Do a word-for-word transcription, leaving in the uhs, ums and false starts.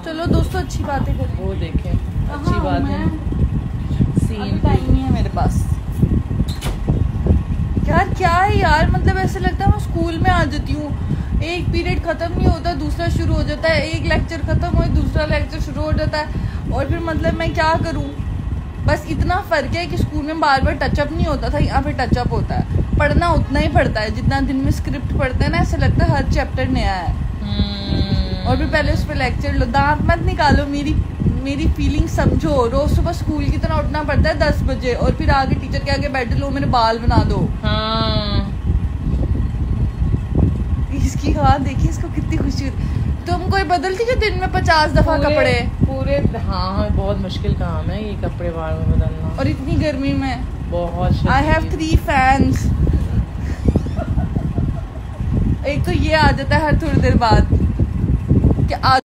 चलो दोस्तों अच्छी बातें करें। वो देखें अच्छी बात है। सीन टाइम नहीं है मेरे पास यार। क्या है यार, मतलब ऐसे लगता है मैं स्कूल में आ जाती हूँ, एक पीरियड खत्म नहीं होता दूसरा शुरू हो जाता है, एक लेक्चर खत्म हो दूसरा लेक्चर शुरू हो जाता है, और फिर मतलब मैं क्या करूँ। बस इतना फर्क है कि स्कूल में बार बार टचअप नहीं होता था, यहाँ पे टचअप होता है। पढ़ना उतना ही पड़ता है जितना दिन में स्क्रिप्ट पढ़ते हैं ना, ऐसा लगता है हर चैप्टर नया है। और फिर पहले उस पर लेक्चर लो, दांत मत निकालो, मेरी मेरी फीलिंग समझो। रोज सुबह स्कूल की तरह उठना पड़ता है दस बजे, और फिर आगे टीचर के आगे बैठ लो, मेरे बाल बना दो। हाँ। इसकी हाँ देखिए, इसको कितनी खुशी होती। तुम कोई बदलती जो दिन में पचास दफा कपड़े पूरे? हाँ बहुत मुश्किल काम है ये कपड़े बार में बदलना, और इतनी गर्मी में बहुत। I have three fans. एक तो ये आ जाता है हर थोड़ी देर बाद कि